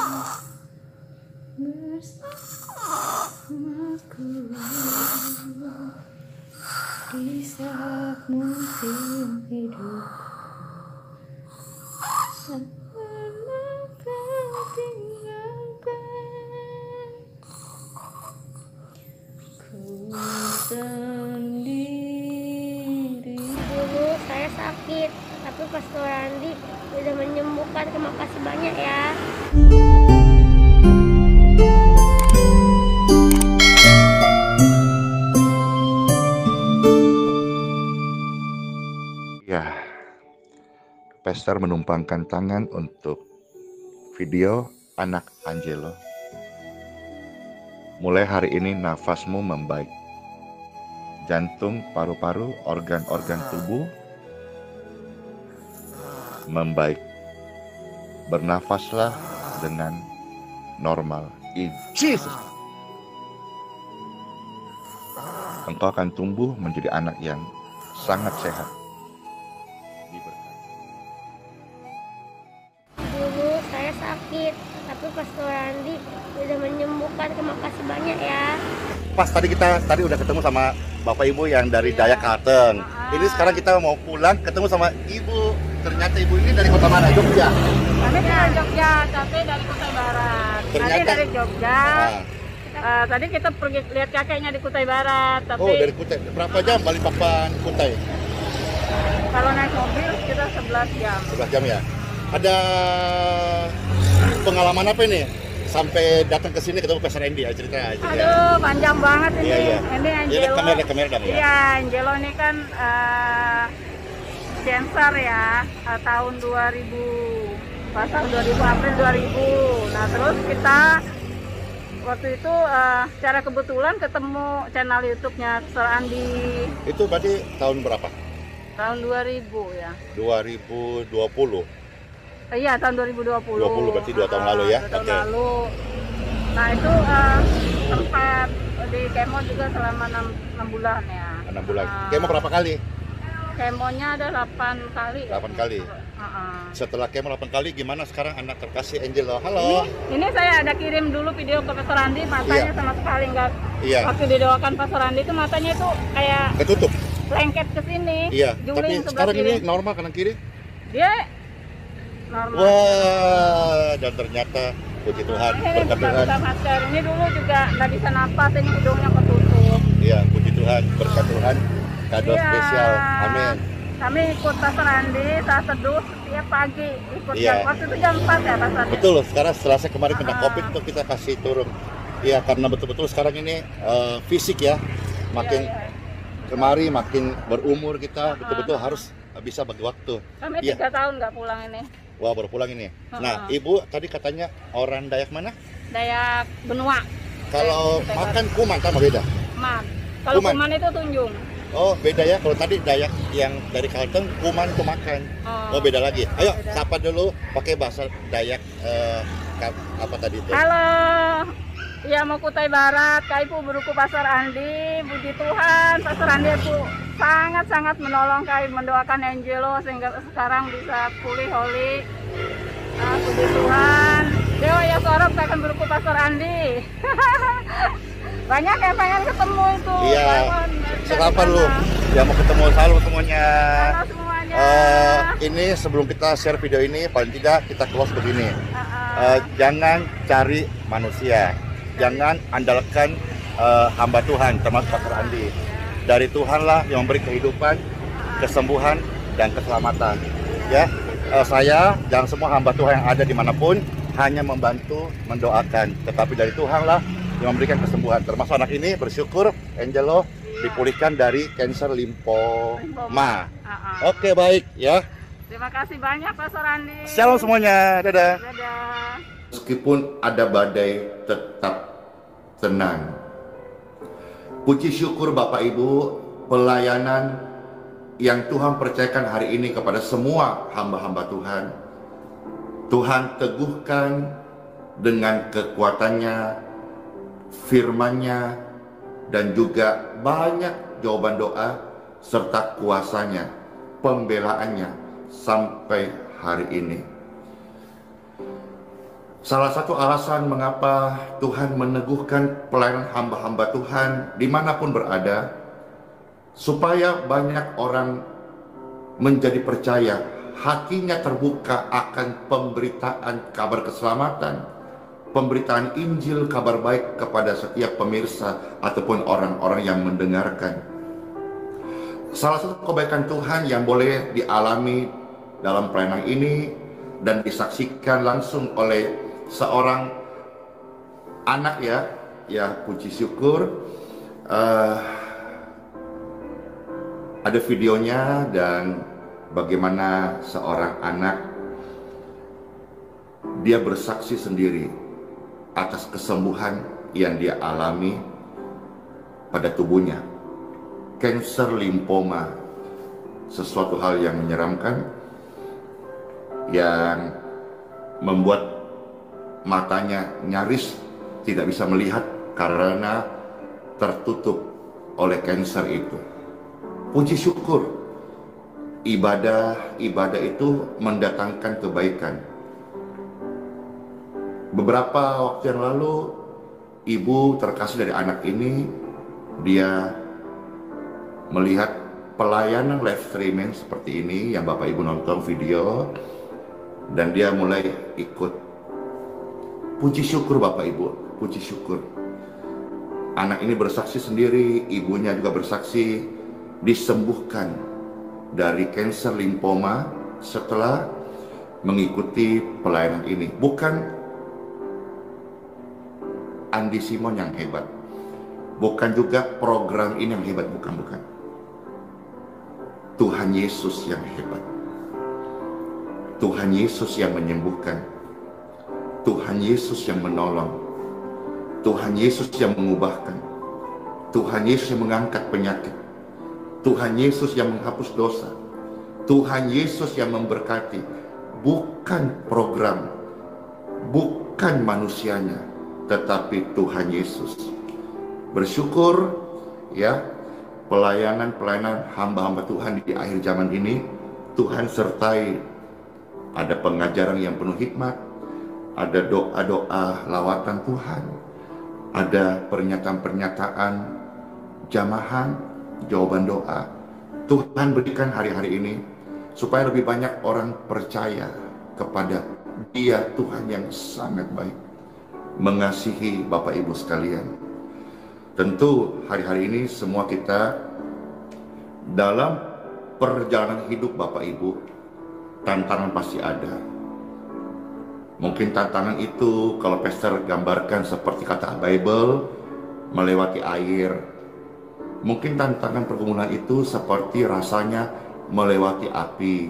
bersamaku di saat musim hidup. Selama kau tinggalkan ku sendiri. Dulu saya sakit, tapi Pastor Andi sudah menyembuhkan. Terima kasih banyak ya. Ya, Pastor menumpangkan tangan untuk video anak Angelo. Mulai hari ini nafasmu membaik. Jantung, paru-paru, organ-organ tubuh membaik. Bernafaslah dengan normal. In Jesus. Engkau akan tumbuh menjadi anak yang sangat sehat. Dulu saya sakit, tapi Pastor Andi sudah menyembuhkan. Terima kasih banyak ya. Pas tadi udah ketemu sama Bapak Ibu yang dari Dayak Kalteng. Ini sekarang kita mau pulang ketemu sama Ibu. Ternyata Ibu ini dari kota mana? Jogja. Kami dari Jogja, tapi dari Kutai Barat. Tadi dari Jogja. Tadi kita pergi lihat kakeknya di Kutai Barat. Tapi Oh, dari Kutai. Berapa jam Balikpapan Kutai? kalau naik mobil kita 11 jam. 11 jam ya. Ada pengalaman apa ini? Sampai datang ke sini ketemu Pastor Andy, cerita aja. Aduh, panjang banget ini. Iya. Ini Angelo. Ini kamera dong ya. Iya, Angelo ini kan Cancer ya, tahun 2000, pasal 2000, April 2000. Nah, terus kita waktu itu secara kebetulan ketemu channel YouTube-nya Pastor Andi. Itu berarti tahun berapa? Tahun 2000 ya. 2020. Iya, tahun 2020. 20 berarti 2 tahun lalu ya. 2 tahun Oke. lalu. Nah, itu sempat di kemo juga selama 6 bulan ya. 6 bulan. Kemo berapa kali? Kemonya ada 8 kali. 8 kali. Setelah kemo 8 kali, gimana sekarang anak terkasih Angelo? Ini, Halo. ini saya ada kirim dulu video ke Pastor Andi, matanya Iya. sama sekali nggak. Iya. Waktu didoakan Pastor Andi itu matanya itu kayak Ketutup. lengket ke sini. Iya. Juling Tapi sebelah sekarang kiri. ini normal kanan kiri. Dia normal. Wah, dan ternyata puji Tuhan, Ini berkat Tuhan. buka masker. Ini dulu juga nggak bisa napas, ini hidungnya ketutup. Iya, puji Tuhan, berkat Tuhan. Kado Iya. spesial. Amin. Kami ikut Pastor Andi saat teduh setiap pagi. Ikut Iya. waktu itu jam 4 ya Pastor Andi. Betul, sekarang setelah saya kemarin kena COVID itu kita kasih turun. Iya, karena betul-betul sekarang ini fisik ya, makin Iya. kemari makin berumur kita betul-betul harus bisa bagi waktu. Kami Iya. 3 tahun nggak pulang ini. Wah, baru pulang ini. Nah, Ibu tadi katanya orang Dayak mana? Dayak Benua. Kalau makan kuman sama beda. Man. Kalau Kuman. kuman itu tunjung. Oh, beda ya. Kalau tadi Dayak yang dari Kalteng kuman itu makan. Oh, beda lagi. Ayo, beda. sapa dulu pakai bahasa Dayak apa tadi itu? Halo. Ya mau Kutai Barat, Kak Ibu Beruku Pastor Andi, puji Tuhan, Pastor Andi itu sangat-sangat menolong Kak Ibu, mendoakan Angelo sehingga sekarang bisa pulih holy. Puji Tuhan. Dewa ya sorok akan Beruku Pastor Andi. Banyak yang pengen ketemu itu. Iya. Bangun, Selamat dari lu. sana. Ya mau ketemu selalu semuanya. Halo semuanya. Ini sebelum kita share video ini, paling tidak kita close begini. Jangan cari manusia. Jangan andalkan hamba Tuhan, termasuk Pastor Andi. Dari Tuhanlah yang memberi kehidupan, kesembuhan, dan keselamatan. Ya, saya dan semua hamba Tuhan yang ada dimanapun hanya membantu, mendoakan. Tetapi dari Tuhanlah yang memberikan kesembuhan. Termasuk anak ini bersyukur Angelo dipulihkan dari kanker limfoma. Oke, baik ya. Terima kasih banyak Pastor Andi. Shalom semuanya, dadah. Dadah. Meskipun ada badai, tetap tenang. Puji syukur Bapak Ibu, pelayanan yang Tuhan percayakan hari ini kepada semua hamba-hamba Tuhan. Tuhan teguhkan dengan kekuatannya, firman-Nya, dan juga banyak jawaban doa serta kuasanya, pembelaannya sampai hari ini. Salah satu alasan mengapa Tuhan meneguhkan pelayanan hamba-hamba Tuhan dimanapun berada, supaya banyak orang menjadi percaya, hatinya terbuka akan pemberitaan kabar keselamatan, pemberitaan Injil, kabar baik kepada setiap pemirsa ataupun orang-orang yang mendengarkan. Salah satu kebaikan Tuhan yang boleh dialami dalam pelayanan ini dan disaksikan langsung oleh seorang anak, ya puji syukur, ada videonya dan bagaimana seorang anak dia bersaksi sendiri atas kesembuhan yang dia alami pada tubuhnya. Kanker limfoma, sesuatu hal yang menyeramkan yang membuat matanya nyaris tidak bisa melihat karena tertutup oleh kanker itu. Puji syukur, ibadah itu mendatangkan kebaikan. Beberapa waktu yang lalu, ibu terkasih dari anak ini, dia melihat pelayanan live streaming seperti ini yang Bapak Ibu nonton video, dan dia mulai ikut. Puji syukur Bapak Ibu, puji syukur. Anak ini bersaksi sendiri, ibunya juga bersaksi, disembuhkan dari kanker limfoma setelah mengikuti pelayanan ini. Bukan Andi Simon yang hebat, bukan juga program ini yang hebat, bukan. Tuhan Yesus yang hebat. Tuhan Yesus yang menyembuhkan. Tuhan Yesus yang menolong. Tuhan Yesus yang mengubahkan. Tuhan Yesus yang mengangkat penyakit. Tuhan Yesus yang menghapus dosa. Tuhan Yesus yang memberkati. Bukan program, bukan manusianya, tetapi Tuhan Yesus. Bersyukur ya, pelayanan hamba-hamba Tuhan di akhir zaman ini, Tuhan sertai. Ada pengajaran yang penuh hikmat, ada doa-doa lawatan Tuhan, ada pernyataan-pernyataan jamahan, jawaban doa. Tuhan berikan hari-hari ini supaya lebih banyak orang percaya kepada Dia, Tuhan yang sangat baik, mengasihi Bapak Ibu sekalian. Tentu hari-hari ini semua kita dalam perjalanan hidup Bapak Ibu, tantangan pasti ada. Mungkin tantangan itu kalau pastor gambarkan seperti kata Bible, melewati air. Mungkin tantangan pergumulan itu seperti rasanya melewati api.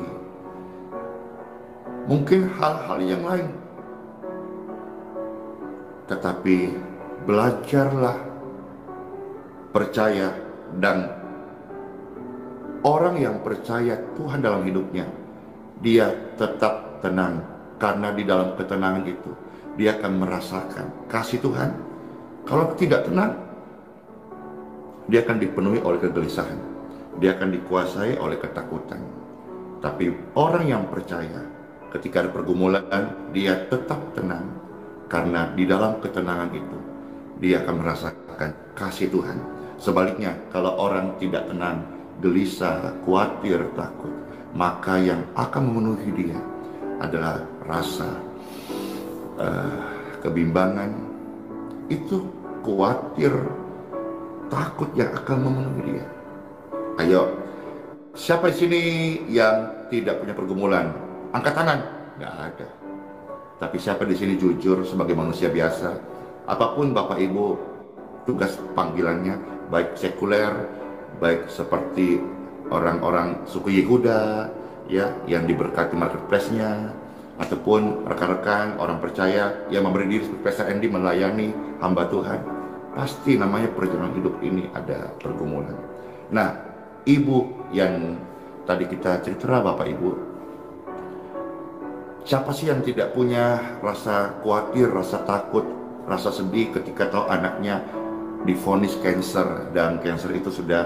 Mungkin hal-hal yang lain. Tetapi belajarlah percaya, dan orang yang percaya Tuhan dalam hidupnya, dia tetap tenang, karena di dalam ketenangan itu dia akan merasakan kasih Tuhan. Kalau tidak tenang, dia akan dipenuhi oleh kegelisahan, dia akan dikuasai oleh ketakutan. Tapi orang yang percaya, ketika ada pergumulan, dia tetap tenang, karena di dalam ketenangan itu dia akan merasakan kasih Tuhan. Sebaliknya, kalau orang tidak tenang, gelisah, khawatir, takut, maka yang akan memenuhi dia adalah rasa kebimbangan, itu khawatir, takut yang akan memenuhi dia. Ayo, siapa di sini yang tidak punya pergumulan? Angkat tangan. Nggak ada. Tapi siapa di sini jujur sebagai manusia biasa, apapun Bapak Ibu tugas panggilannya, baik sekuler, baik seperti orang-orang suku Yehuda ya, yang diberkati marketplace-nya, ataupun rekan-rekan orang percaya yang memberi diri seperti Pastor Andy melayani hamba Tuhan, pasti namanya perjalanan hidup ini ada pergumulan. Nah, ibu yang tadi kita cerita, Bapak Ibu, siapa sih yang tidak punya rasa khawatir, rasa takut, rasa sedih ketika tahu anaknya divonis kanker, dan kanker itu sudah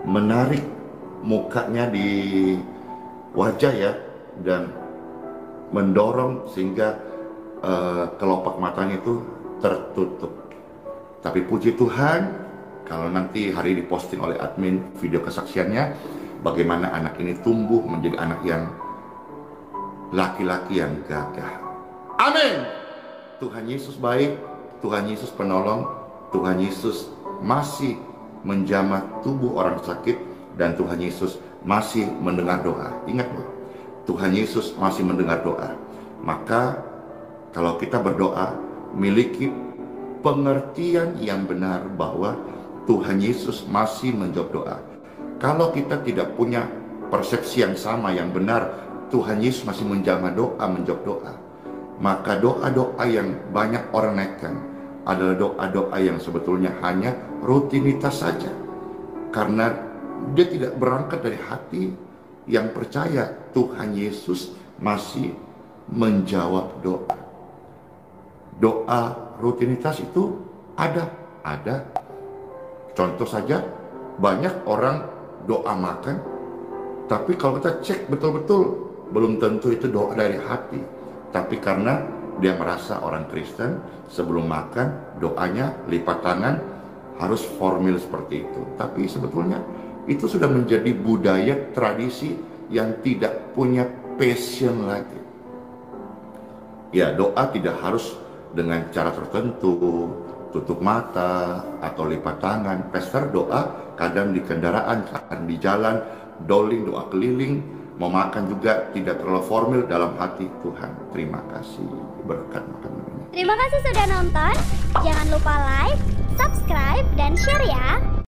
menarik mukanya di wajah ya, dan mendorong sehingga kelopak matanya itu tertutup. Tapi puji Tuhan, kalau nanti hari ini diposting oleh admin video kesaksiannya, bagaimana anak ini tumbuh menjadi anak yang laki-laki yang gagah. Amin. Tuhan Yesus baik, Tuhan Yesus penolong, Tuhan Yesus masih menjamah tubuh orang sakit, dan Tuhan Yesus masih mendengar doa. Ingat loh, Tuhan Yesus masih mendengar doa. Maka kalau kita berdoa, miliki pengertian yang benar bahwa Tuhan Yesus masih menjawab doa. Kalau kita tidak punya persepsi yang sama, yang benar, Tuhan Yesus masih menjamah doa, menjawab doa, maka doa-doa yang banyak orang naikkan adalah doa-doa yang sebetulnya hanya rutinitas saja, karena dia tidak berangkat dari hati yang percaya Tuhan Yesus masih menjawab doa. Doa rutinitas itu ada. Contoh saja, banyak orang doa makan, tapi kalau kita cek betul-betul, belum tentu itu doa dari hati. Tapi karena dia merasa orang Kristen, sebelum makan doanya lipat tangan, harus formil seperti itu. Tapi sebetulnya itu sudah menjadi budaya tradisi yang tidak punya passion lagi. Ya, doa tidak harus dengan cara tertentu, tutup mata atau lipat tangan. Pastor doa kadang di kendaraan, kadang di jalan, doling, doa keliling. Mau makan juga tidak terlalu formal, dalam hati. Tuhan, terima kasih berkat makan ini. Terima kasih sudah nonton. Jangan lupa like, subscribe, dan share ya.